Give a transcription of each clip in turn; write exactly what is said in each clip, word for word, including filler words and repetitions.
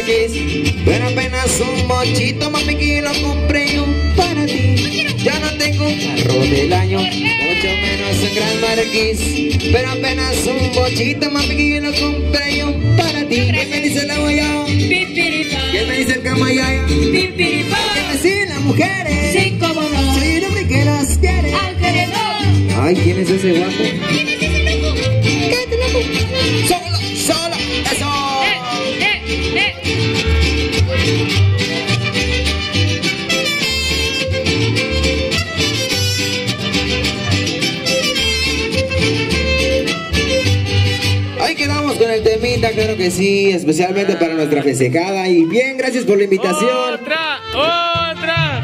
marquís, pero apenas un mochito, mami, que lo compré yo para ti. Ya no tengo un carro del año, mucho menos un gran marquís, pero apenas un mochito, mami, que lo compré yo para ti. ¿Qué me dice la guayaba? ¿Qué me dice el camayaya? ¿Qué me dicen las mujeres? Sí, cómo no. Soy un hombre que las quiere. Ángeles no. Ay, ¿quién es ese guapo? ¿Quién es ese loco? Cállate, loco. Solo, solo, eso. Eh, eh, eh. Ahí quedamos con el temita, claro que sí, especialmente para nuestra festejada. Y bien, gracias por la invitación. ¡Otra! ¡Otra!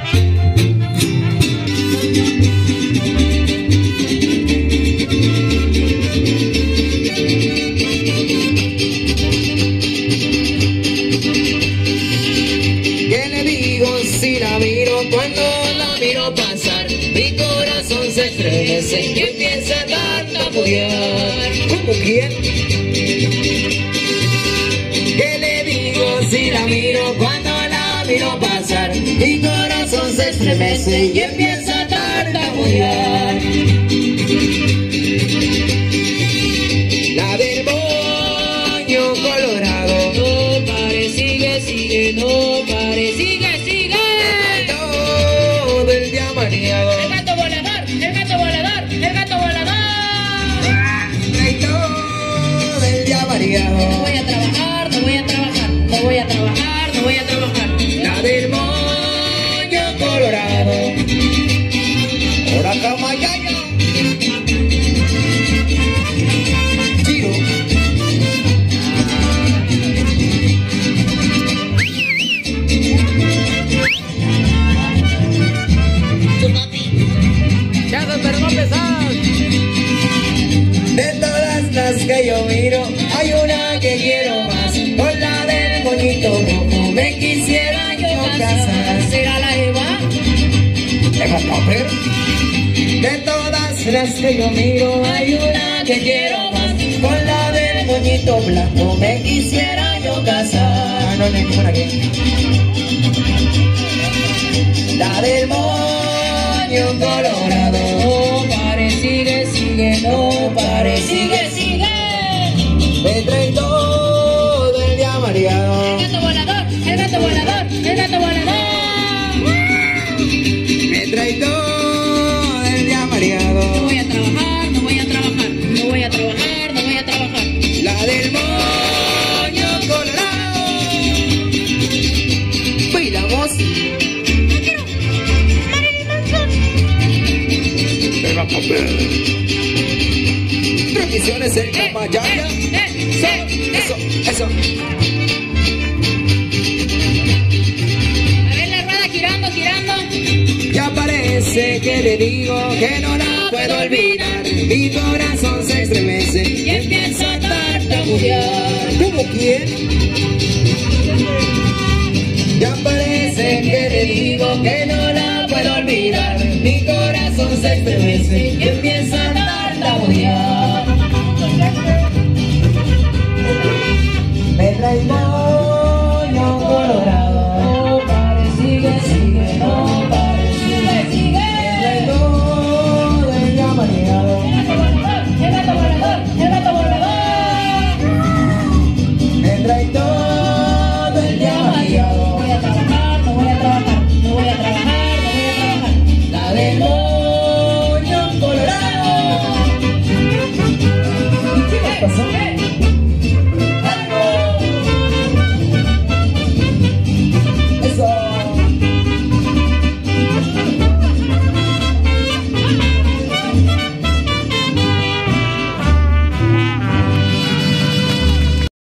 ¿Qué le digo si la miro? Cuando la miro pasar, mi corazón se estremece y empieza a tartamudear. ¿Cómo quién? ¿Qué le digo si la miro? Cuando la miro pasar, mi corazón se estremece y empieza a tartamudear. La del moño colorado. No pare, sigue, sigue, no pare, sigue, sigue. Todo el día mareado. El gato volador, el gato volador, el gato volador. Trae todo el día No mareado. voy a trabajar, no voy a trabajar, no voy a trabajar, no voy a trabajar. La del moño colorado. Ahora camayaya. Tiro. ¡Ya, pero no pesas! De todas las que yo miro, hay una que quiero más. Con la del moñito rojo me quisiera yo casar. ¿Será la Eva? Eva Popper. De todas las que yo miro, hay una que quiero más. Con la del moñito blanco me quisiera yo casar. No, no hay ninguna aquí. La del moño colorado. No pare, sigue, sigue, no pare, sigue, sigue. Me trae todo el día mareado. El gato volador, el gato volador, el gato volador. Me trae todo el día No mareado. voy a trabajar, no voy a trabajar, no voy a trabajar, no voy a trabajar. La del moño colorado. Bailamos. Eva Popper. Transmisiones en Camayaya. Eso, eso, eso. A ver la rueda girando, girando. Ya parece que le digo que no la puedo olvidar. Mi corazón se estremece Y empieza a tartamudear. ¿Cómo quién? Ya parece que le digo que no la puedo olvidar. Mi corazón se estremece y